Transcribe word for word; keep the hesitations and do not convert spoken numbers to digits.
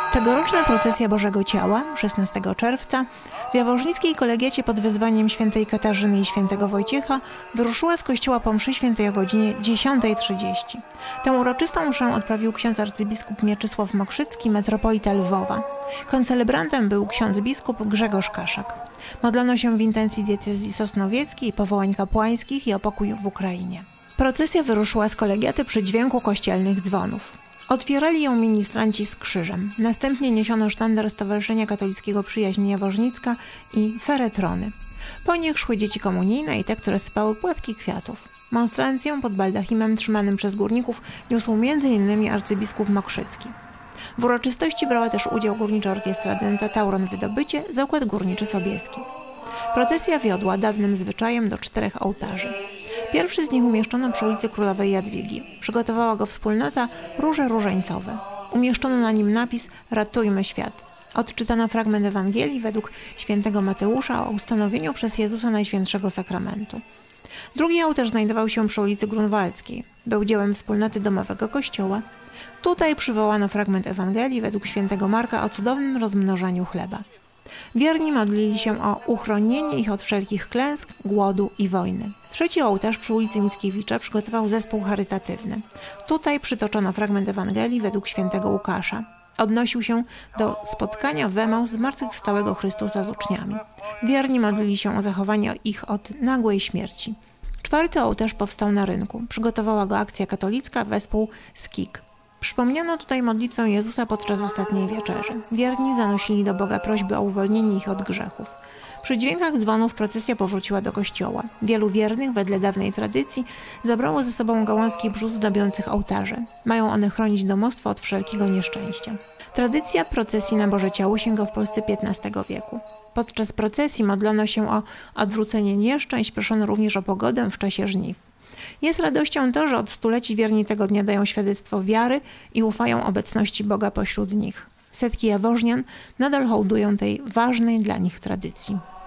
Tegoroczna procesja Bożego Ciała, szesnastego czerwca, w jaworznickiej kolegiacie pod wezwaniem świętej Katarzyny i świętego Wojciecha wyruszyła z kościoła po mszy świętej o godzinie dziesiątej trzydzieści. Tę uroczystą mszę odprawił ksiądz arcybiskup Mieczysław Mokrzycki, metropolita Lwowa. Koncelebrantem był ksiądz biskup Grzegorz Kaszak. Modlono się w intencji diecezji sosnowieckiej, powołań kapłańskich i o pokój w Ukrainie. Procesja wyruszyła z kolegiaty przy dźwięku kościelnych dzwonów. Otwierali ją ministranci z krzyżem. Następnie niesiono sztandar Stowarzyszenia Katolickiego Przyjaźń Jaworznicka i feretrony. Po nich szły dzieci komunijne i te, które sypały płatki kwiatów. Monstrancję pod baldachimem trzymanym przez górników niósł między innymi arcybiskup Mokrzycki. W uroczystości brała też udział Górnicza Orkiestra Denta Tauron Wydobycie, Zakład Górniczy Sobieski. Procesja wiodła dawnym zwyczajem do czterech ołtarzy. Pierwszy z nich umieszczono przy ulicy Królowej Jadwigi. Przygotowała go wspólnota Róże Różańcowe. Umieszczono na nim napis „Ratujmy świat”. Odczytano fragment Ewangelii według świętego Mateusza o ustanowieniu przez Jezusa Najświętszego Sakramentu. Drugi ołtarz znajdował się przy ulicy Grunwaldzkiej. Był dziełem wspólnoty domowego kościoła. Tutaj przywołano fragment Ewangelii według świętego Marka o cudownym rozmnożeniu chleba. Wierni modlili się o uchronienie ich od wszelkich klęsk, głodu i wojny. Trzeci ołtarz przy ulicy Mickiewicza przygotował zespół charytatywny. Tutaj przytoczono fragment Ewangelii według świętego Łukasza. Odnosił się do spotkania w Emaus zmartwychwstałego Chrystusa z uczniami. Wierni modlili się o zachowanie ich od nagłej śmierci. Czwarty ołtarz powstał na rynku. Przygotowała go akcja katolicka, wespół Skik. Przypomniano tutaj modlitwę Jezusa podczas ostatniej wieczerzy. Wierni zanosili do Boga prośby o uwolnienie ich od grzechów. Przy dźwiękach dzwonów procesja powróciła do kościoła. Wielu wiernych, wedle dawnej tradycji, zabrało ze sobą gałązki brzus zdobiących ołtarze. Mają one chronić domostwo od wszelkiego nieszczęścia. Tradycja procesji na Boże Ciało sięga w Polsce piętnastego wieku. Podczas procesji modlono się o odwrócenie nieszczęść, proszono również o pogodę w czasie żniw. Jest radością to, że od stuleci wierni tego dnia dają świadectwo wiary i ufają obecności Boga pośród nich. Setki jaworznian nadal hołdują tej ważnej dla nich tradycji.